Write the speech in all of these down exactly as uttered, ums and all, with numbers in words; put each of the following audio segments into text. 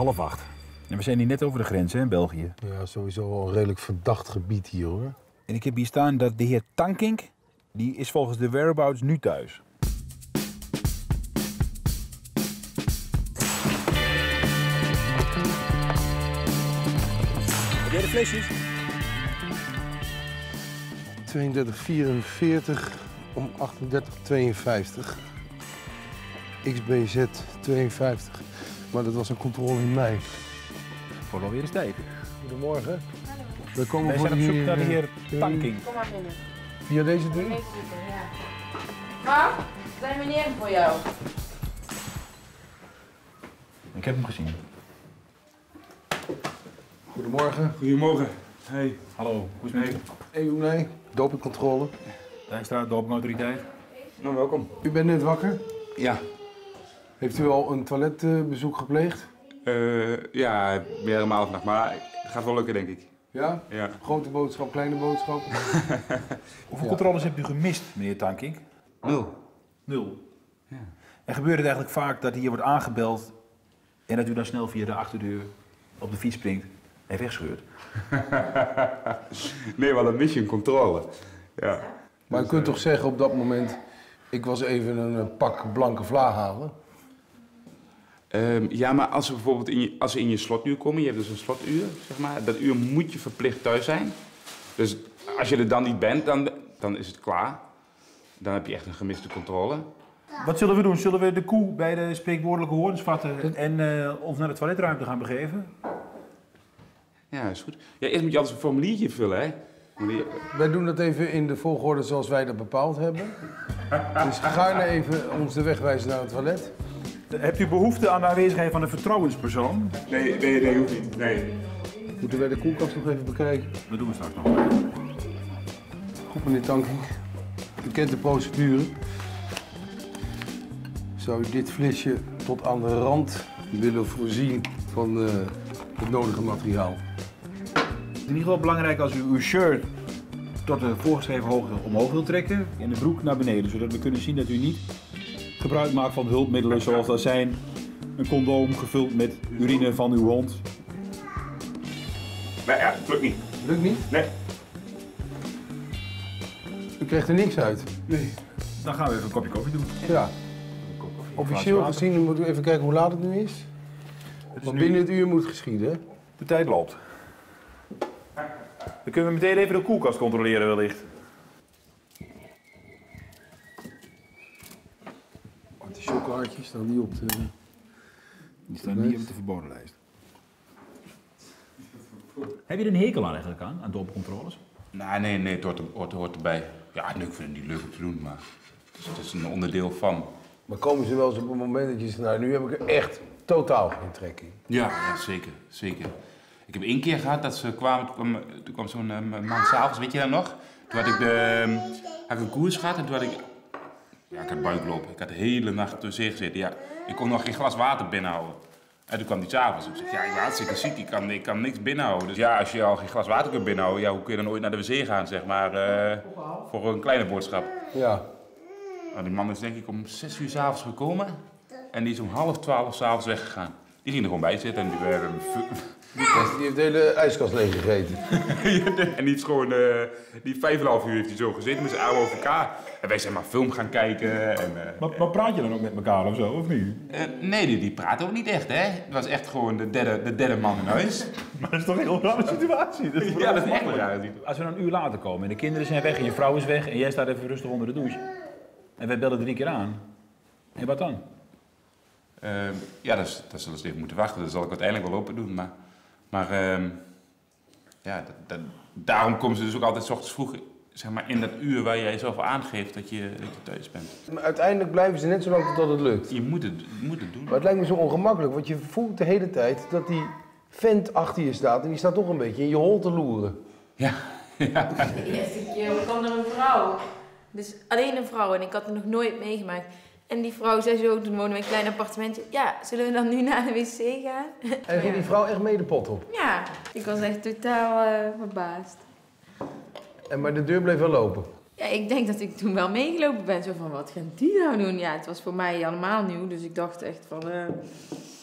half acht. En we zijn hier net over de grens, hè, in België. Ja, sowieso wel een redelijk verdacht gebied hier, hoor. En ik heb hier staan dat de heer Tankink, die is volgens de whereabouts nu thuis. Heb jij de flesjes? tweeëndertig vierenveertig om achtendertig tweeënvijftig. X B Z tweeënvijftig. Maar dat was een controle in mei. Voor alweer eens tijd. Goedemorgen. We komen Wij voor zijn op zoek hier, naar de heer uh, Tankink. Kom maar binnen. Via deze deur? Ja. Ma, zijn meneer voor jou? Ik heb hem gezien. Goedemorgen. Goedemorgen. Hey. Hallo, hoe is het met u? E U nee, dopingcontrole. Dijkstra, dopingautoriteit. Nou, welkom. U bent net wakker. Ja. Heeft u al een toiletbezoek gepleegd? Uh, ja, meerdere malen vandaag, maar het gaat wel lukken, denk ik. Ja? Ja. Grote boodschap, kleine boodschap. Hoeveel Ja. controles hebt u gemist, meneer Tankink? Nul. Nul. Ja. En gebeurt het eigenlijk vaak dat hier wordt aangebeld en dat u dan snel via de achterdeur op de fiets springt en wegscheurt? Nee, wel een mission controle. Ja. Maar u kunt toch zeggen op dat moment, ik was even een eh, pak blanke vla halen. Um, ja, maar als ze bijvoorbeeld in je, als ze in je slotuur komen, je hebt dus een slotuur, zeg maar, dat uur moet je verplicht thuis zijn. Dus als je er dan niet bent, dan, dan is het klaar. Dan heb je echt een gemiste controle. Wat zullen we doen? Zullen we de koe bij de spreekwoordelijke horens vatten en uh, ons naar de toiletruimte gaan begeven? Ja, is goed. Ja, eerst moet je altijd een formuliertje vullen, hè. Wij doen dat even in de volgorde zoals wij dat bepaald hebben. Dus gaarne even ons de weg wijzen naar het toilet. Hebt u behoefte aan de aanwezigheid van een vertrouwenspersoon? Nee, nee, nee, hoeft niet. Nee. Moeten wij de koelkast nog even bekijken? Dat doen we straks nog. Goed, meneer Tankink. U kent de procedure. Zou u dit flesje tot aan de rand willen voorzien van uh, het nodige materiaal? Het is in ieder geval belangrijk als u uw shirt tot de voorgeschreven hoogte omhoog wilt trekken en de broek naar beneden, zodat we kunnen zien dat u niet gebruik maakt van hulpmiddelen zoals dat zijn een condoom gevuld met urine van uw hond. Nee, ja, lukt niet. Lukt niet? Nee. U krijgt er niks uit? Nee. Dan gaan we even een kopje koffie doen. Ja. Officieel gezien moeten we even kijken hoe laat het nu is. Het is Want nu... binnen het uur moet geschieden, hè? De tijd loopt. Dan kunnen we meteen even de koelkast controleren wellicht. De chocolaatjes staan die op de... Die staan niet op de verboden lijst. Heb je er een hekel aan eigenlijk aan, aan dopingcontroles? Nee, nee, nee, het hoort, er, hoort, hoort erbij. Ja, nee, ik vind het niet leuk om te doen, maar het is, het is een onderdeel van. Maar komen ze wel eens op een moment dat je zegt, nou, nu heb ik er echt totaal geen trek in? Ja, ja, zeker, zeker. Ik heb één keer gehad dat ze kwamen, toen kwam, toen kwam zo'n uh, man s'avonds, weet je dat nog? Toen had ik, de, um, had ik een koers gehad en toen had ik, ja, ik had buiklopen. Ik had de hele nacht tussen gezeten, ja. Ik kon nog geen glas water binnenhouden. En toen kwam die s'avonds. Ik zei, ja, ik ben hartstikke ziek, ik kan, ik kan niks binnenhouden. Dus ja, als je al geen glas water kunt binnenhouden, ja, hoe kun je dan ooit naar de wc gaan, zeg maar, uh, voor een kleine boodschap. Ja. Nou, die man is denk ik om zes uur s'avonds gekomen en die is om half twaalf s'avonds weggegaan. Die ging er gewoon bij zitten en die werden... Die heeft de hele ijskast leeg gegeten. En die heeft gewoon, uh, die vijf en een half uur heeft hij zo gezeten met zijn oude over elkaar. En wij zijn maar film gaan kijken en... Uh, maar, maar praat je dan ook met elkaar of zo, of niet? Uh, nee, die, die praten ook niet echt, hè. Het was echt gewoon de derde, de derde man in huis. Maar dat is toch een heel rare situatie? Dat is ja, dat is echt een rare situatie. Als we dan een uur later komen en de kinderen zijn weg en je vrouw is weg en jij staat even rustig onder de douche. En wij bellen drie keer aan. En wat dan? Uh, ja, dat, dat zullen ze even moeten wachten. Dat zal ik uiteindelijk wel open doen, maar... Maar uh, ja, dat, dat, daarom komen ze dus ook altijd 's ochtends vroeg, zeg maar, in dat uur waar jij zelf aangeeft dat je, dat je thuis bent. Maar uiteindelijk blijven ze net zo lang tot het lukt. Je moet het, je moet het doen. Maar het lijkt me zo ongemakkelijk, want je voelt de hele tijd dat die vent achter je staat en die staat toch een beetje in je hol te loeren. Ja. ja. De eerste keer kwam er een vrouw. Dus alleen een vrouw en ik had het nog nooit meegemaakt. En die vrouw zei zo, toen wonen we in een klein appartementje. Ja, zullen we dan nu naar de wc gaan? En ging die vrouw echt mee de pot op? Ja, ik was echt totaal uh, verbaasd. En maar de deur bleef wel lopen? Ja, ik denk dat ik toen wel meegelopen ben. Zo van, wat gaan die nou doen? Ja, het was voor mij allemaal nieuw. Dus ik dacht echt van, uh,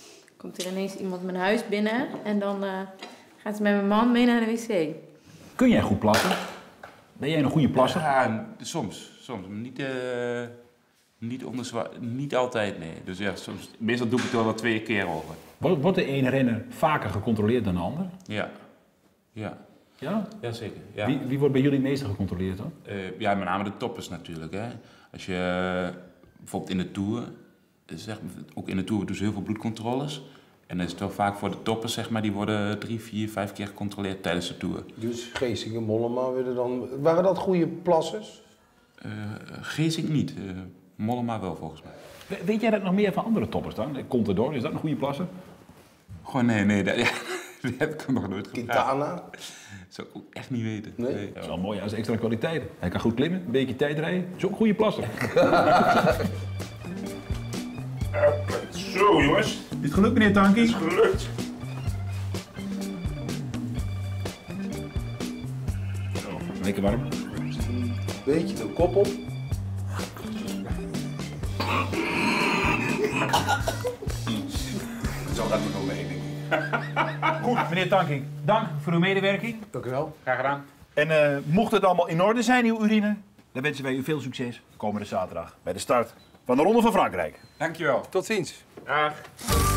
komt er ineens iemand mijn huis binnen en dan uh, gaat ze met mijn man mee naar de wc. Kun jij goed plassen? Ben jij een goede plasser? Ja, soms. Soms. Niet, uh, niet, onderzwa- niet altijd, nee. Dus ja, soms, meestal doe ik het er wel twee keer over. Wordt de ene renner vaker gecontroleerd dan de ander? Ja. Ja. Ja? Jazeker. Ja. Wie, wie wordt bij jullie het meeste gecontroleerd dan? Uh, ja, met name de toppers natuurlijk. Hè. Als je uh, bijvoorbeeld in de Tour, zeg, ook in de Tour doen ze heel veel bloedcontroles. En dan is het wel vaak voor de toppers, zeg maar, die worden drie, vier, vijf keer gecontroleerd tijdens de Tour. Dus Geesink en Mollema werden dan... Waren dat goede plassers? Uh, Geesink niet. Uh, Mollema wel, volgens mij. We, weet jij dat nog meer van andere toppers dan? Contador, is dat een goede plasser? Gewoon nee, nee. Dat, ja, dat heb ik nog nooit gevraagd. Quintana? Dat zou ik ook echt niet weten. Nee? nee. Dat is wel mooi als extra kwaliteit. Hij kan goed klimmen, een beetje tijd rijden. Dat is ook een goede plasser. Zo, jongens. Is het gelukt, meneer Tanky? Het is gelukt. Zo, lekker warm. Beetje de kop op. Zo gaat het nog mee, denk ik. Goed, meneer Tanky, dank voor uw medewerking. Dank u wel. Graag gedaan. En uh, mocht het allemaal in orde zijn, uw urine, dan wensen wij u veel succes komende zaterdag bij de start van de Ronde van Frankrijk. Dankjewel. Tot ziens. Dag.